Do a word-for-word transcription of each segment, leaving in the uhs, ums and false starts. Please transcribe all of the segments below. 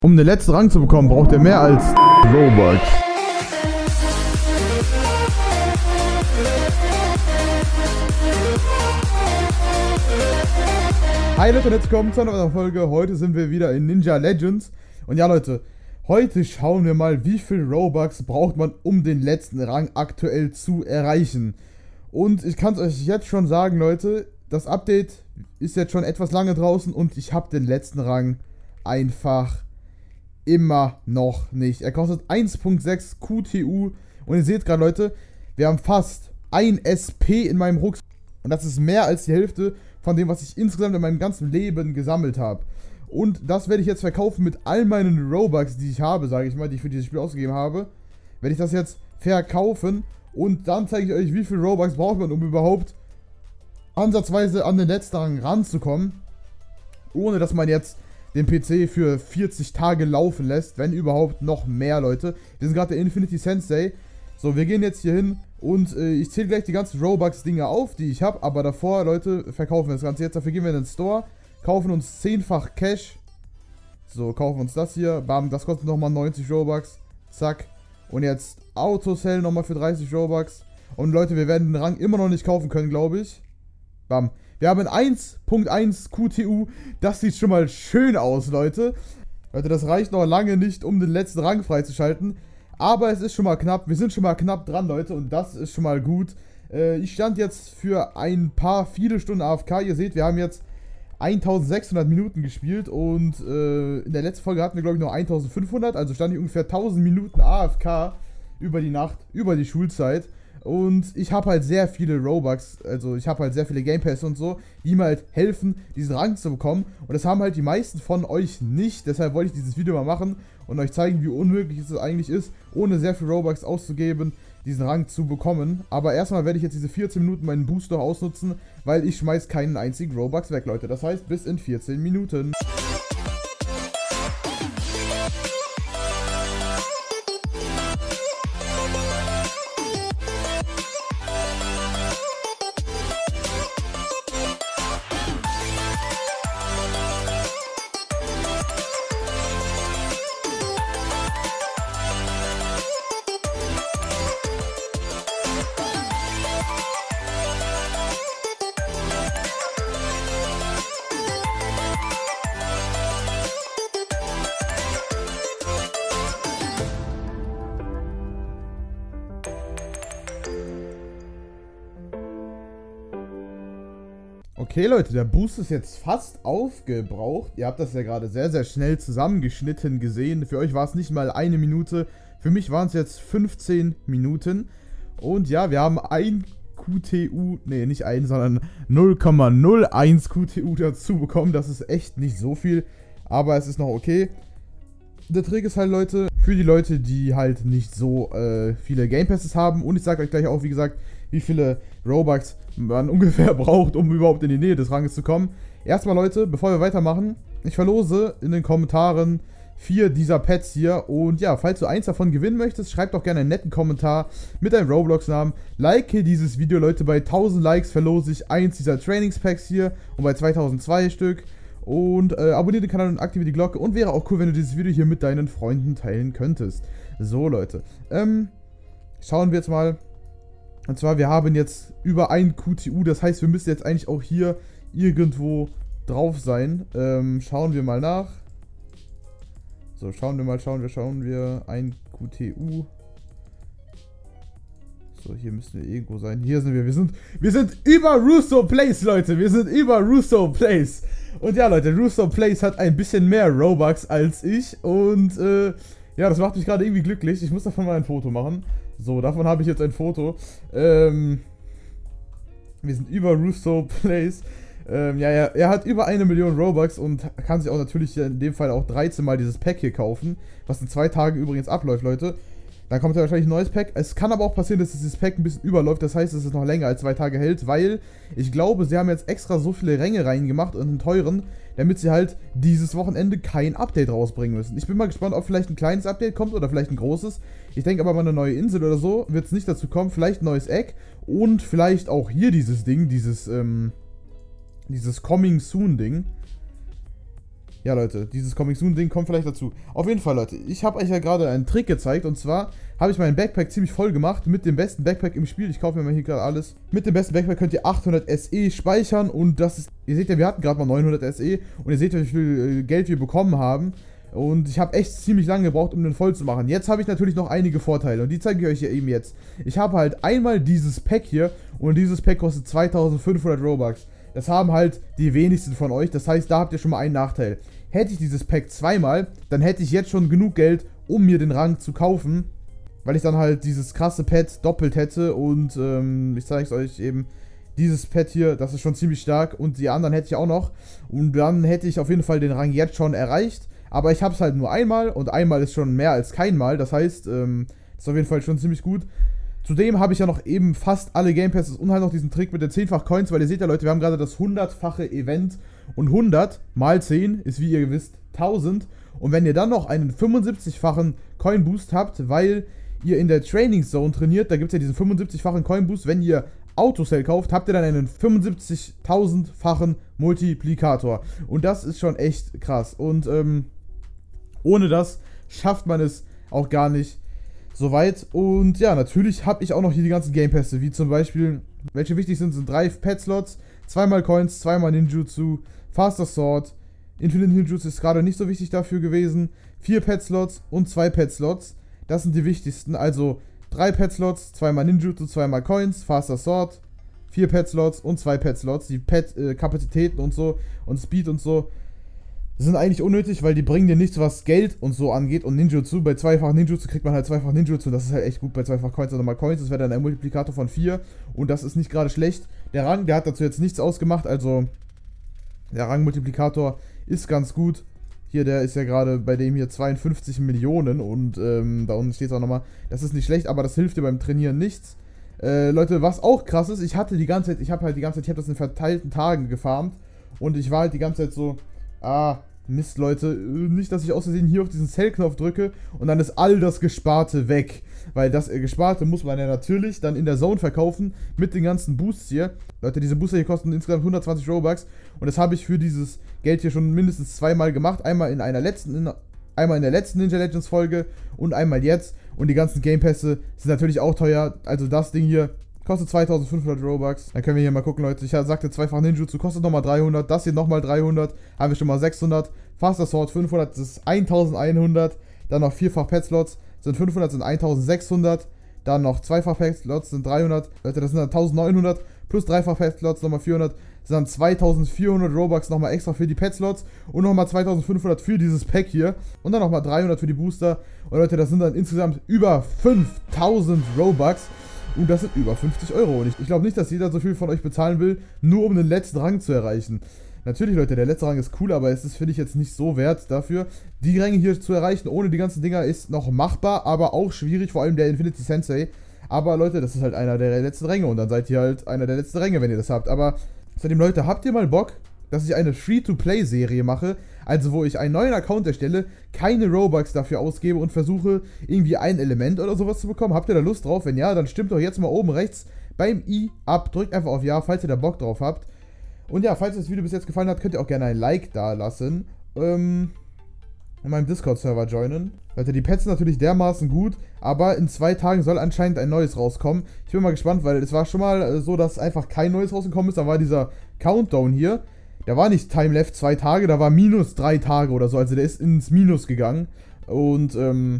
Um den letzten Rang zu bekommen, braucht er mehr als Robux. Hi Leute und jetzt kommen zu einer neuen Folge. Heute sind wir wieder in Ninja Legends. Und ja Leute, heute schauen wir mal, wie viel Robux braucht man, um den letzten Rang aktuell zu erreichen. Und ich kann es euch jetzt schon sagen, Leute, das Update ist jetzt schon etwas lange draußen und ich habe den letzten Rang einfach immer noch nicht. Er kostet eins Punkt sechs Q T U und ihr seht gerade, Leute, wir haben fast ein S P in meinem Rucksack und das ist mehr als die Hälfte von dem, was ich insgesamt in meinem ganzen Leben gesammelt habe. Und das werde ich jetzt verkaufen mit all meinen Robux, die ich habe, sage ich mal, die ich für dieses Spiel ausgegeben habe. Werde ich das jetzt verkaufen und dann zeige ich euch, wie viel Robux braucht man, um überhaupt ansatzweise an den letzten Rang ranzukommen, ohne dass man jetzt den P C für vierzig Tage laufen lässt, wenn überhaupt noch mehr, Leute. Wir sind gerade der Infinity Sensei. So, wir gehen jetzt hier hin und äh, ich zähle gleich die ganzen Robux-Dinge auf, die ich habe, aber davor, Leute, verkaufen wir das Ganze jetzt. Dafür gehen wir in den Store, kaufen uns zehnfach Cash. So, kaufen uns das hier. Bam, das kostet nochmal neunzig Robux. Zack. Und jetzt Autosell nochmal für dreißig Robux. Und Leute, wir werden den Rang immer noch nicht kaufen können, glaube ich. Bam. Wir haben eins Punkt eins Q T U. Das sieht schon mal schön aus, Leute. Leute, das reicht noch lange nicht, um den letzten Rang freizuschalten. Aber es ist schon mal knapp. Wir sind schon mal knapp dran, Leute. Und das ist schon mal gut. Äh, ich stand jetzt für ein paar, viele Stunden A F K. Ihr seht, wir haben jetzt eintausendsechshundert Minuten gespielt. Und äh, in der letzten Folge hatten wir, glaube ich, noch eintausendfünfhundert. Also stand ich ungefähr tausend Minuten A F K über die Nacht, über die Schulzeit. Und ich habe halt sehr viele Robux, also ich habe halt sehr viele Game Pass und so, die mir halt helfen, diesen Rang zu bekommen. Und das haben halt die meisten von euch nicht. Deshalb wollte ich dieses Video mal machen und euch zeigen, wie unmöglich es eigentlich ist, ohne sehr viel Robux auszugeben, diesen Rang zu bekommen. Aber erstmal werde ich jetzt diese vierzehn Minuten meinen Booster ausnutzen, weil ich schmeiß keinen einzigen Robux weg, Leute. Das heißt, bis in vierzehn Minuten. Okay, Leute, der Boost ist jetzt fast aufgebraucht. Ihr habt das ja gerade sehr, sehr schnell zusammengeschnitten gesehen. Für euch war es nicht mal eine Minute. Für mich waren es jetzt fünfzehn Minuten. Und ja, wir haben ein Q T U, nee, nicht ein, sondern null Komma null eins Q T U dazu bekommen. Das ist echt nicht so viel, aber es ist noch okay. Der Trick ist halt, Leute, für die Leute, die halt nicht so äh, viele Game Passes haben. Und ich sage euch gleich auch, wie gesagt, wie viele Robux man ungefähr braucht, um überhaupt in die Nähe des Ranges zu kommen. Erstmal, Leute, bevor wir weitermachen, ich verlose in den Kommentaren vier dieser Pets hier. Und ja, falls du eins davon gewinnen möchtest, schreib doch gerne einen netten Kommentar mit deinem Roblox-Namen. Like dieses Video, Leute. Bei tausend Likes verlose ich eins dieser Trainingspacks hier und bei zweitausendzwei Stück. Und äh, abonniere den Kanal und aktiviere die Glocke. Und wäre auch cool, wenn du dieses Video hier mit deinen Freunden teilen könntest. So, Leute. Ähm, schauen wir jetzt mal. Und zwar, wir haben jetzt über ein Q T U. Das heißt, wir müssen jetzt eigentlich auch hier irgendwo drauf sein. Ähm, schauen wir mal nach. So, schauen wir mal, schauen wir, schauen wir. ein Q T U. So, hier müssen wir irgendwo sein. Hier sind wir. Wir sind, wir sind über Russo Place, Leute. Wir sind über Russo Place. Und ja, Leute, Russo Place hat ein bisschen mehr Robux als ich. Und äh, ja, das macht mich gerade irgendwie glücklich. Ich muss davon mal ein Foto machen. So, davon habe ich jetzt ein Foto. Ähm, wir sind über Russo Place. Ähm, ja, ja, er hat über eine Million Robux und kann sich auch natürlich in dem Fall auch dreizehn Mal dieses Pack hier kaufen. Was in zwei Tagen übrigens abläuft, Leute. Dann kommt ja wahrscheinlich ein neues Pack. Es kann aber auch passieren, dass dieses Pack ein bisschen überläuft. Das heißt, dass es noch länger als zwei Tage hält, weil ich glaube, sie haben jetzt extra so viele Ränge reingemacht und einen teuren, damit sie halt dieses Wochenende kein Update rausbringen müssen. Ich bin mal gespannt, ob vielleicht ein kleines Update kommt oder vielleicht ein großes. Ich denke aber mal, eine neue Insel oder so wird es nicht dazu kommen. Vielleicht ein neues Egg und vielleicht auch hier dieses Ding, dieses, ähm, dieses Coming Soon Ding. Ja, Leute, dieses Comic Soon Ding kommt vielleicht dazu. Auf jeden Fall, Leute, ich habe euch ja gerade einen Trick gezeigt. Und zwar habe ich meinen Backpack ziemlich voll gemacht mit dem besten Backpack im Spiel. Ich kaufe mir mal hier gerade alles. Mit dem besten Backpack könnt ihr achthundert S E speichern. Und das ist, ihr seht ja, wir hatten gerade mal neunhundert S E. Und ihr seht ja, wie viel äh, Geld wir bekommen haben. Und ich habe echt ziemlich lange gebraucht, um den voll zu machen. Jetzt habe ich natürlich noch einige Vorteile. Und die zeige ich euch hier eben jetzt. Ich habe halt einmal dieses Pack hier. Und dieses Pack kostet zweitausendfünfhundert Robux. Das haben halt die wenigsten von euch. Das heißt, da habt ihr schon mal einen Nachteil. Hätte ich dieses Pack zweimal, dann hätte ich jetzt schon genug Geld, um mir den Rang zu kaufen. Weil ich dann halt dieses krasse Pad doppelt hätte. Und ähm, ich zeige es euch eben. Dieses Pad hier, das ist schon ziemlich stark. Und die anderen hätte ich auch noch. Und dann hätte ich auf jeden Fall den Rang jetzt schon erreicht. Aber ich habe es halt nur einmal. Und einmal ist schon mehr als keinmal. Das heißt, ähm, das ist auf jeden Fall schon ziemlich gut. Zudem habe ich ja noch eben fast alle Game Passes und halt noch diesen Trick mit den zehnfach Coins, weil ihr seht ja, Leute, wir haben gerade das hundertfache Event und hundert mal zehn ist, wie ihr wisst, tausend. Und wenn ihr dann noch einen fünfundsiebzigfachen Coin Boost habt, weil ihr in der Training Zone trainiert, da gibt es ja diesen fünfundsiebzigfachen Coin Boost, wenn ihr Autosell kauft, habt ihr dann einen fünfundsiebzigtausendfachen Multiplikator. Und das ist schon echt krass. Und ähm, ohne das schafft man es auch gar nicht soweit. Und ja, natürlich habe ich auch noch hier die ganzen Game Pässe, wie zum Beispiel, welche wichtig sind, sind drei Pet-Slots, zweimal Coins, zweimal Ninjutsu, Faster Sword, Infinite Ninjutsu ist gerade nicht so wichtig dafür gewesen, vier Pet-Slots und zwei Pet-Slots, das sind die wichtigsten, also drei Pet-Slots, zweimal Ninjutsu, zweimal Coins, Faster Sword, vier Pet-Slots und zwei Pet-Slots, die Pet-Kapazitäten und so und Speed und so, sind eigentlich unnötig, weil die bringen dir nichts, was Geld und so angeht. Und Ninjutsu, bei zweifach Ninjutsu kriegt man halt zweifach Ninjutsu. Das ist halt echt gut bei zweifach Coins oder mal Coins. Das wäre dann ein Multiplikator von vier. Und das ist nicht gerade schlecht. Der Rang, der hat dazu jetzt nichts ausgemacht. Also, der Rang-Multiplikator ist ganz gut. Hier, der ist ja gerade bei dem hier zweiundfünfzig Millionen. Und ähm, da unten steht es auch nochmal. Das ist nicht schlecht, aber das hilft dir beim Trainieren nichts. Äh, Leute, was auch krass ist, ich hatte die ganze Zeit, ich habe halt die ganze Zeit, ich habe das in verteilten Tagen gefarmt. Und ich war halt die ganze Zeit so... Ah, Mist, Leute. Nicht, dass ich aus Versehen hier auf diesen Sell-Knopf drücke und dann ist all das Gesparte weg. Weil das äh, Gesparte muss man ja natürlich dann in der Zone verkaufen mit den ganzen Boosts hier. Leute, diese Booster hier kosten insgesamt hundertzwanzig Robux. Und das habe ich für dieses Geld hier schon mindestens zweimal gemacht. Einmal in einer letzten, in, einmal in der letzten Ninja Legends Folge und einmal jetzt. Und die ganzen Game Pässe sind natürlich auch teuer. Also das Ding hier kostet zweitausendfünfhundert Robux. Dann können wir hier mal gucken, Leute. Ich sagte zweifach Ninjutsu, kostet nochmal dreihundert. Das hier nochmal dreihundert. Haben wir schon mal sechshundert. Faster Sword fünfhundert, das ist eintausendeinhundert. Dann noch vierfach Pet Slots sind fünfhundert, sind eintausendsechshundert. Dann noch zweifach Pet Slots sind dreihundert. Leute, das sind dann eintausendneunhundert. Plus dreifach Pet Slots nochmal vierhundert. Das sind dann zweitausendvierhundert Robux nochmal extra für die Pet Slots. Und nochmal zweitausendfünfhundert für dieses Pack hier. Und dann nochmal dreihundert für die Booster. Und Leute, das sind dann insgesamt über fünftausend Robux. Und das sind über fünfzig Euro. Und ich, ich glaube nicht, dass jeder so viel von euch bezahlen will, nur um den letzten Rang zu erreichen. Natürlich, Leute, der letzte Rang ist cool, aber es ist, finde ich, jetzt nicht so wert dafür. Die Ränge hier zu erreichen, ohne die ganzen Dinger, ist noch machbar, aber auch schwierig, vor allem der Infinity Sensei. Aber Leute, das ist halt einer der letzten Ränge und dann seid ihr halt einer der letzten Ränge, wenn ihr das habt. Aber außerdem, Leute, habt ihr mal Bock, dass ich eine Free-to-Play-Serie mache, also wo ich einen neuen Account erstelle, keine Robux dafür ausgebe und versuche, irgendwie ein Element oder sowas zu bekommen? Habt ihr da Lust drauf? Wenn ja, dann stimmt doch jetzt mal oben rechts beim i ab, drückt einfach auf Ja, falls ihr da Bock drauf habt. Und ja, falls euch das Video bis jetzt gefallen hat, könnt ihr auch gerne ein Like da lassen. Ähm, in meinem Discord-Server joinen. Leute, die Pets sind natürlich dermaßen gut, aber in zwei Tagen soll anscheinend ein neues rauskommen. Ich bin mal gespannt, weil es war schon mal so, dass einfach kein neues rausgekommen ist. Da war dieser Countdown hier. Der war nicht Time Left zwei Tage, da war minus drei Tage oder so. Also der ist ins Minus gegangen. Und, ähm,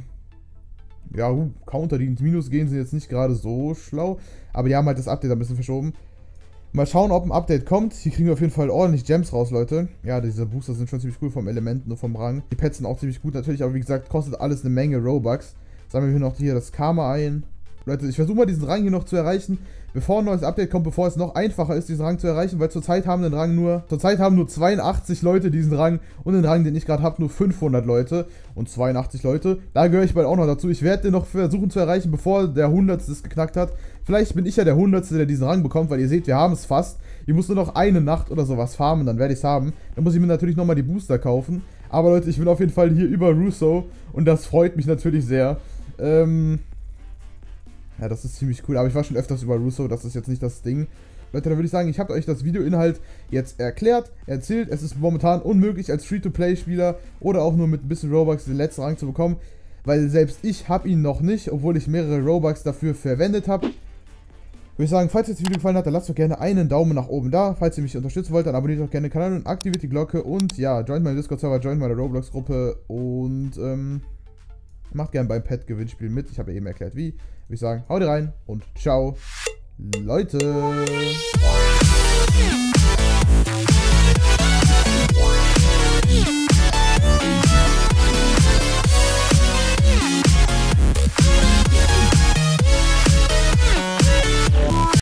ja, uh, Counter, die ins Minus gehen, sind jetzt nicht gerade so schlau. Aber die haben halt das Update ein bisschen verschoben. Mal schauen, ob ein Update kommt. Hier kriegen wir auf jeden Fall ordentlich Gems raus, Leute. Ja, diese Booster sind schon ziemlich cool vom Elementen und vom Rang. Die Pets sind auch ziemlich gut natürlich, aber wie gesagt, kostet alles eine Menge Robux. Sammeln wir hier noch hier das Karma ein. Leute, ich versuche mal diesen Rang hier noch zu erreichen, bevor ein neues Update kommt, bevor es noch einfacher ist, diesen Rang zu erreichen, weil zurzeit haben den Rang nur, zurzeit haben nur zweiundachtzig Leute diesen Rang und den Rang, den ich gerade habe, nur fünfhundert Leute und zweiundachtzig Leute. Da gehöre ich bald auch noch dazu. Ich werde den noch versuchen zu erreichen, bevor der hundertste es geknackt hat. Vielleicht bin ich ja der hundertste, der diesen Rang bekommt, weil ihr seht, wir haben es fast. Ich muss nur noch eine Nacht oder sowas farmen, dann werde ich es haben. Dann muss ich mir natürlich nochmal die Booster kaufen. Aber Leute, ich bin auf jeden Fall hier über Russo und das freut mich natürlich sehr. Ähm... Ja, das ist ziemlich cool, aber ich war schon öfters über Russo, das ist jetzt nicht das Ding. Leute, dann würde ich sagen, ich habe euch das Videoinhalt jetzt erklärt, erzählt. Es ist momentan unmöglich als Free-to-Play-Spieler oder auch nur mit ein bisschen Robux den letzten Rang zu bekommen, weil selbst ich habe ihn noch nicht, obwohl ich mehrere Robux dafür verwendet habe. Würde ich sagen, falls euch das Video gefallen hat, dann lasst doch gerne einen Daumen nach oben da. Falls ihr mich unterstützen wollt, dann abonniert doch gerne den Kanal und aktiviert die Glocke. Und ja, joint meine Discord-Server, joint meine Roblox-Gruppe und ähm, macht gerne beim Pet-Gewinnspiel mit. Ich habe ja eben erklärt, wie. Würde ich sagen, haut rein und ciao, Leute.